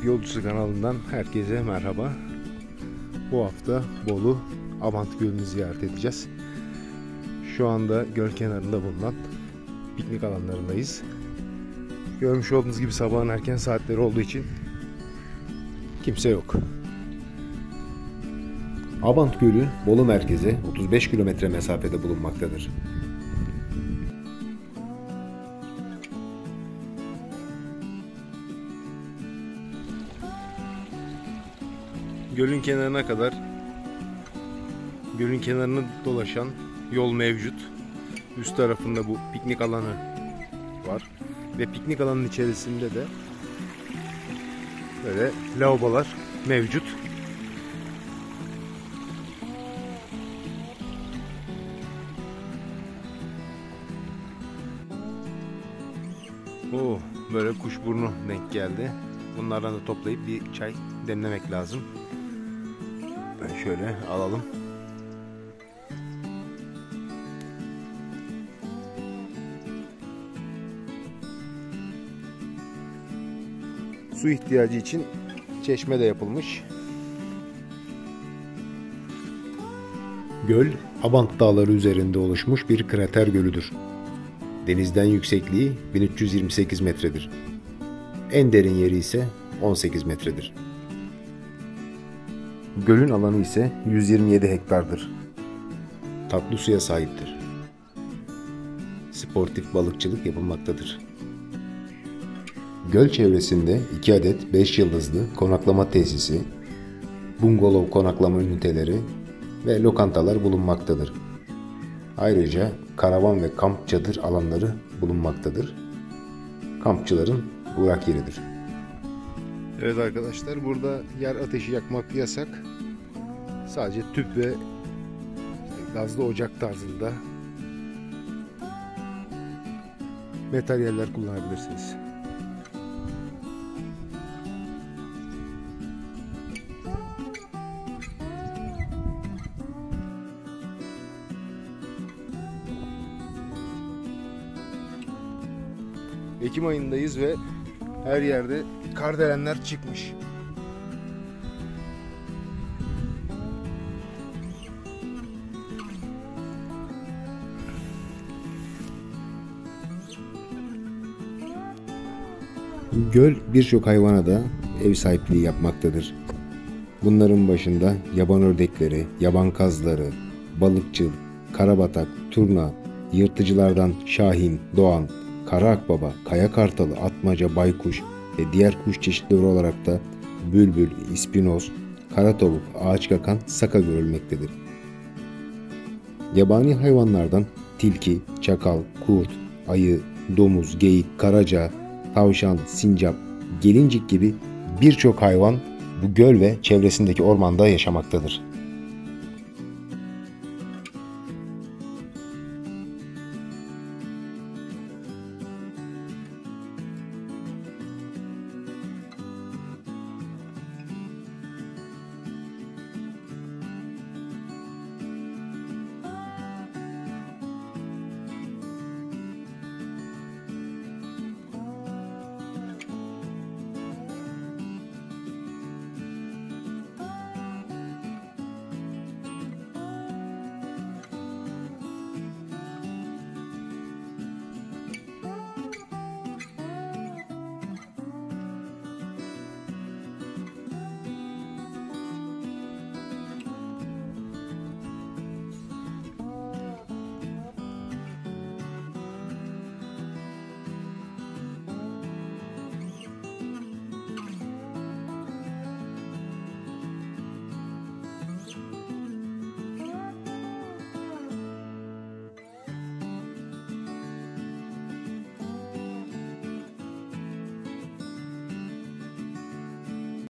Yolcusu kanalından herkese merhaba. Bu hafta Bolu Abant Gölü'nü ziyaret edeceğiz. Şu anda göl kenarında bulunan piknik alanlarındayız. Görmüş olduğunuz gibi sabahın erken saatleri olduğu için kimse yok. Abant Gölü Bolu merkeze 35 kilometre mesafede bulunmaktadır. Gölün kenarına kadar gölün kenarını dolaşan yol mevcut. Üst tarafında bu piknik alanı var ve piknik alanının içerisinde de böyle lavabolar mevcut. Böyle kuşburnu denk geldi. Bunlardan da toplayıp bir çay demlemek lazım. Ben şöyle alalım. Su ihtiyacı için çeşme de yapılmış. Göl, Abant Dağları üzerinde oluşmuş bir krater gölüdür. Denizden yüksekliği 1328 metredir. En derin yeri ise 18 metredir. Gölün alanı ise 127 hektardır. Tatlı suya sahiptir. Sportif balıkçılık yapılmaktadır. Göl çevresinde 2 adet 5 yıldızlı konaklama tesisi, bungalov konaklama üniteleri ve lokantalar bulunmaktadır. Ayrıca karavan ve kamp çadır alanları bulunmaktadır. Kampçıların uğrak yeridir. Evet arkadaşlar, burada yer ateşi yakmak yasak. Sadece tüp ve gazlı ocak tarzında materyaller kullanabilirsiniz. Ekim ayındayız ve her yerde kardelenler çıkmış. Göl birçok hayvana da ev sahipliği yapmaktadır. Bunların başında yaban ördekleri, yaban kazları, balıkçıl, karabatak, turna, yırtıcılardan şahin, doğan, kara akbaba, kaya kartalı, atmaca, baykuş ve diğer kuş çeşitleri olarak da bülbül, ispinoz, kara tavuk, ağaç kakan, saka görülmektedir. Yabani hayvanlardan tilki, çakal, kurt, ayı, domuz, geyik, karaca, tavşan, sincap, gelincik gibi birçok hayvan bu göl ve çevresindeki ormanda yaşamaktadır.